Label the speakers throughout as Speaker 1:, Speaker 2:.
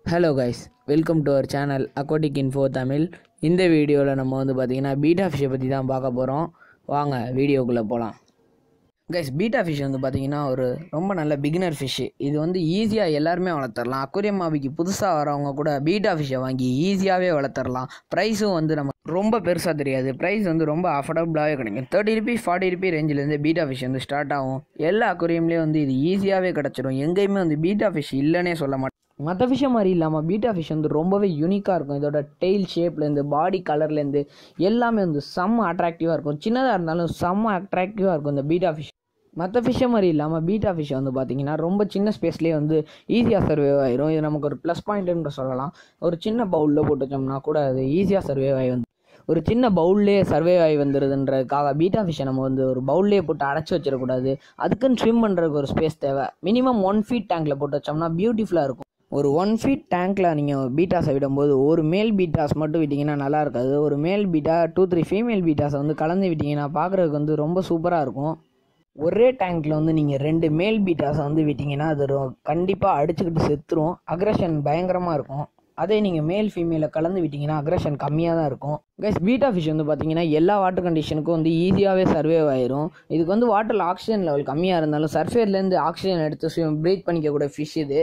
Speaker 1: Hello guys, welcome to our channel Aquatic Info Tamil. இந்த வீடியோவில் நம்ம வந்து பார்த்தீங்கன்னா பீட்டா ஃபிஷ்ஷை பற்றி தான் பார்க்க போகிறோம். வாங்க வீடியோக்குள்ளே போகலாம். கைஸ், பீட்டா ஃபிஷ் வந்து பார்த்தீங்கன்னா ஒரு ரொம்ப நல்ல பிகினர் ஃபிஷ்ஷு. இது வந்து ஈஸியாக எல்லாருமே வளர்த்துடலாம். அக்வேரியம் ஹாபிக்கு புதுசாக வரவங்க கூட பீட்டா ஃபிஷ்ஷை வாங்கி ஈஸியாகவே வளர்த்துடலாம். ப்ரைஸும் வந்து நம்ம ரொம்ப பெருசாக தெரியாது. ப்ரைஸ் வந்து ரொம்ப அஃபோர்டபுளாகவே கிடைக்கும். 30 rupees 40 rupees ரேஞ்சிலேருந்து பீட்டா ஃபிஷ் வந்து ஸ்டார்ட் ஆகும். எல்லா அக்வேரியம்லேயும் வந்து இது ஈஸியாகவே கிடச்சிடும். எங்கேயுமே வந்து பீட்டா ஃபிஷ் இல்லைன்னே சொல்ல மாட்டேன். மற்ற ஃபிஷ்ஷை மாதிரி இல்லாமல் பீட்டா ஃபிஷ் வந்து ரொம்பவே யூனிக்காக இருக்கும். இதோட டெய்ல் ஷேப்லேருந்து பாடி கலர்லேருந்து எல்லாமே வந்து செம்ம அட்ராக்டிவாக இருக்கும். சின்னதாக இருந்தாலும் செம்ம அட்ராக்டிவாக இருக்கும் இந்த பீட்டா ஃபிஷ். மற்ற ஃபிஷ்ஷை மாதிரி இல்லாமல் பீட்டா ஃபிஷ்ஷை வந்து பார்த்திங்கன்னா ரொம்ப சின்ன ஸ்பேஸ்லேயே வந்து ஈஸியாக சர்வைவ் ஆயிரும். இது நமக்கு ஒரு ப்ளஸ் பாயிண்ட்டுன்னு சொல்லலாம். ஒரு சின்ன பவுலில் போட்டு வச்சோம்னா கூட அது ஈஸியாக சர்வைவ் ஆகி வந்து ஒரு சின்ன பவுல்லே சர்வே ஆகி வந்துடுதுன்றதுக்காக பீட்டா ஃபிஷ்ஷை நம்ம வந்து ஒரு பவுல்லே போட்டு அடைச்சி வச்சிடக்கூடாது. அதுக்குன்னு ஸ்விம் பண்ணுறதுக்கு ஒரு ஸ்பேஸ் தேவை. மினிமம் 1 feet டேங்கில் போட்டு வச்சோம்னா பியூட்டிஃபுல்லாக இருக்கும். ஒரு 1 feet டேங்க்கில் நீங்கள் பீட்டாஸை விடும்போது ஒரு மேல் பீட்டாஸ் மட்டும் விட்டிங்கன்னா நல்லா இருக்காது. ஒரு மேல் பீட்டா 2-3 ஃபீமேல் பீட்டாஸை வந்து கலந்து விட்டிங்கன்னா பார்க்குறதுக்கு வந்து ரொம்ப சூப்பராக இருக்கும். ஒரே டேங்க்கில் வந்து நீங்கள் 2 மேல் பீட்டாஸை வந்து விட்டிங்கன்னா அது கண்டிப்பாக அடிச்சுக்கிட்டு செத்துரும். அக்ரஷன் பயங்கரமாக இருக்கும். அதே நீங்கள் மேல் ஃபீமேலை கலந்து விட்டிங்கன்னா அக்ரஷன் கம்மியாக தான் இருக்கும். கைஸ், பீட்டா ஃபிஷ் வந்து பார்த்தீங்கன்னா எல்லா வாட்டர் கண்டிஷனுக்கும் வந்து ஈஸியாகவே சர்வைவ் ஆயிரும். இதுக்கு வந்து வாட்டரில் ஆக்சிஜன் லெவல் கம்மியாக இருந்தாலும் சர்ஃபேஸ்லேருந்து ஆக்சிஜன் எடுத்து ப்ரீத் பண்ணிக்கக்கூடிய ஃபிஷ் இது.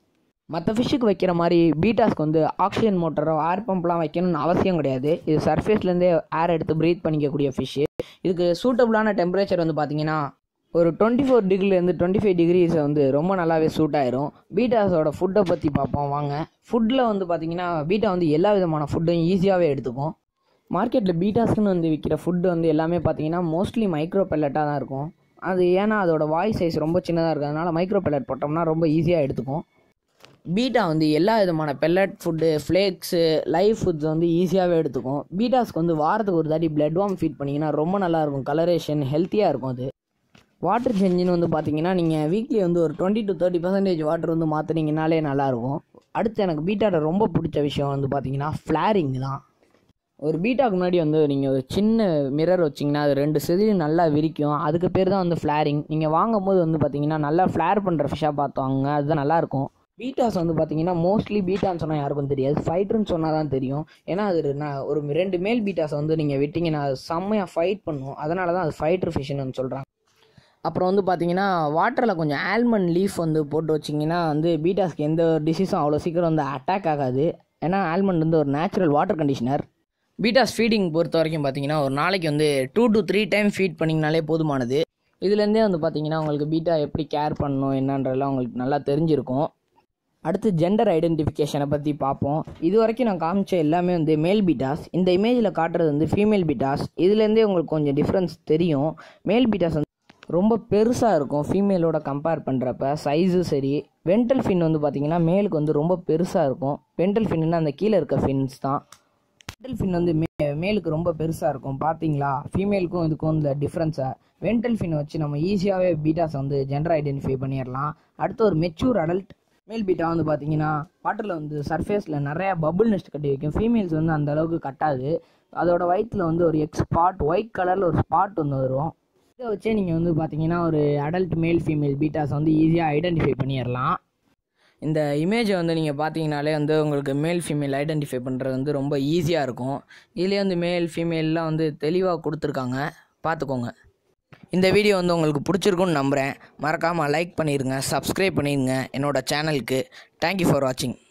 Speaker 1: மற்ற ஃபிஷ்ஷுக்கு வைக்கிற மாதிரி பீட்டாஸ்க்கு வந்து ஆக்சிஜன் மோட்டரோ ஏர் பம்ப்லாம் வைக்கணும்னு அவசியம் கிடையாது. இது சர்ஃபேஸ்லேருந்தே ஏர் எடுத்து ப்ரீத் பண்ணிக்கக்கூடிய ஃபிஷ்ஷு. இதுக்கு சூட்டபுளான டெம்பரேச்சர் வந்து பார்த்தீங்கன்னா ஒரு 24 degreeலேருந்து 25 degrees வந்து ரொம்ப நல்லாவே சூட் ஆயிரும். பீட்டாஸோட ஃபுட்டை பற்றி பார்ப்போம் வாங்க. ஃபுட்டில் வந்து பார்த்தீங்கன்னா பீட்டா வந்து எல்லா விதமான ஃபுட்டும் ஈஸியாகவே எடுத்துக்கும். மார்க்கெட்டில் பீட்டாஸ்க்குன்னு வந்து விற்கிற ஃபுட்டு வந்து எல்லாமே பார்த்தீங்கன்னா மோஸ்ட்லி மைக்ரோ பெல்லட்டாக தான் இருக்கும். அது ஏன்னா அதோட வாய் சைஸ் ரொம்ப சின்னதாக இருக்கிறதுனால மைக்ரோ பெல்லட் போட்டோம்னா ரொம்ப ஈஸியாக எடுத்துக்கும். பீட்டா வந்து எல்லா விதமான pellet food, flakes, live foods வந்து ஈஸியாகவே எடுத்துக்கும். பீட்டாஸ்க்கு வந்து வாரத்துக்கு ஒரு தாட்டி பிளட் வார்ம் ஃபீட் பண்ணிங்கன்னா ரொம்ப நல்லாயிருக்கும். கலரேஷன் ஹெல்த்தியாக இருக்கும். அது வாட்டர் சேஞ்சுன்னு வந்து பார்த்தீங்கன்னா நீங்கள் வீக்லி வந்து ஒரு 20 to 30% வாட்டர் வந்து மாற்றினீங்கனாலே நல்லாயிருக்கும். அடுத்து எனக்கு பீட்டாவோட ரொம்ப பிடிச்ச விஷயம் வந்து பார்த்தீங்கன்னா ஃப்ளாரிங் தான். ஒரு பீட்டாவுக்கு முன்னாடி வந்து நீங்கள் ஒரு சின்ன மிரர் வச்சிங்கன்னா அது 2 செதில் நல்லா விரிக்கும். அதுக்கு பேர் தான் வந்து ஃப்ளாரிங். நீங்கள் வாங்கும் போது வந்து பார்த்தீங்கன்னா நல்லா ஃப்ளேர் பண்ணுற ஃபிஷ்ஷாக பார்த்துவாங்க. அதுதான் நல்லாயிருக்கும். பீட்டாஸ் வந்து பார்த்தீங்கன்னா மோஸ்ட்லி பீட்டான்னு சொன்னால் யாருக்கும் தெரியாது. ஃபைட்டர்னு சொன்னால் தான் தெரியும். ஏன்னா அது ஒரு 2 மேல் பீட்டாஸை வந்து நீங்கள் விட்டிங்கன்னா அது செம்மையாக ஃபைட் பண்ணும். அதனால தான் அது ஃபைட்டர் ஃபிஷ்ஷுன்னு சொல்கிறாங்க. அப்புறம் வந்து பார்த்தீங்கன்னா வாட்டரில் கொஞ்சம் ஆல்மண்ட் லீஃப் வந்து போட்டு வச்சிங்கன்னா வந்து பீட்டாஸ்க்கு எந்த டிசீஸும் அவ்வளோ சீக்கிரம் வந்து அட்டாக் ஆகாது. ஏன்னா ஆல்மண்ட் வந்து ஒரு natural water conditioner. Bettas feeding பொறுத்த வரைக்கும் பார்த்தீங்கன்னா ஒரு நாளைக்கு வந்து 2 to 3 times ஃபீட் பண்ணிங்கனாலே போதுமானது. இதுலேருந்தே வந்து பார்த்தீங்கன்னா உங்களுக்கு பீட்டா எப்படி கேர் பண்ணணும் என்னன்றதெல்லாம் உங்களுக்கு நல்லா தெரிஞ்சிருக்கும். அடுத்து ஜெண்டர் ஐடென்டிஃபிகேஷனை பற்றி பார்ப்போம். இது வரைக்கும் நான் காமிச்ச எல்லாமே வந்து மேல் பீட்டாஸ். இந்த இமேஜில் காட்டுறது வந்து ஃபீமேல் பீட்டாஸ். இதுலேருந்தே உங்களுக்கு கொஞ்சம் டிஃப்ரென்ஸ் தெரியும். மேல் பீட்டாஸ் வந்து ரொம்ப பெருசாக இருக்கும் ஃபீமேலோட கம்பேர் பண்ணுறப்ப. சைஸும் சரி. வென்ட்ரல் ஃபின் வந்து பார்த்திங்கன்னா மேலுக்கு வந்து ரொம்ப பெருசாக இருக்கும். வென்ட்ரல் ஃபின்னு அந்த கீழே இருக்க ஃபின்ஸ் தான். வென்ட்ரல் ஃபின் வந்து மேலுக்கு ரொம்ப பெருசாக இருக்கும். பார்த்தீங்களா ஃபீமேலுக்கும் இதுக்கும் இந்த டிஃப்ரென்ஸை. வென்ட்ரல் ஃபின் வச்சு நம்ம ஈஸியாகவே பீட்டாஸ் வந்து ஜெண்டர் ஐடென்டிஃபை பண்ணிடலாம். அடுத்து ஒரு மெச்சூர் அடல்ட் மேல் பீட்டா வந்து பார்த்தீங்கன்னா வாட்டரில் வந்து சர்ஃபேஸில் நிறையா பபுள் நெஸ்ட் கட்டி வைக்கும். ஃபீமேல்ஸ் வந்து அந்த அளவுக்கு கட்டாது. அதோட வயிற்றில் வந்து ஒரு ஸ்பாட் ஒயிட் கலரில் ஒரு ஸ்பாட் வந்து வரும். இதை வச்சே நீங்கள் வந்து பார்த்தீங்கன்னா ஒரு அடல்ட் மேல் ஃபீமேல் பீட்டாஸ் வந்து ஈஸியாக ஐடென்டிஃபை பண்ணிடலாம். இந்த இமேஜை வந்து நீங்கள் பார்த்தீங்கனாலே வந்து உங்களுக்கு மேல் ஃபீமேல் ஐடென்டிஃபை பண்ணுறது வந்து ரொம்ப ஈஸியாக இருக்கும். இதுலேயே வந்து மேல் ஃபீமேல்லாம் வந்து தெளிவாக கொடுத்துருக்காங்க, பார்த்துக்கோங்க. இந்த வீடியோ வந்து உங்களுக்கு பிடிச்சிருக்குன்னு நம்புகிறேன். மறக்காமல் லைக் பண்ணிடுங்க, சப்ஸ்கிரைப் பண்ணிடுங்க என்னோடய சேனலுக்கு. தேங்க்யூ ஃபார் வாட்சிங்.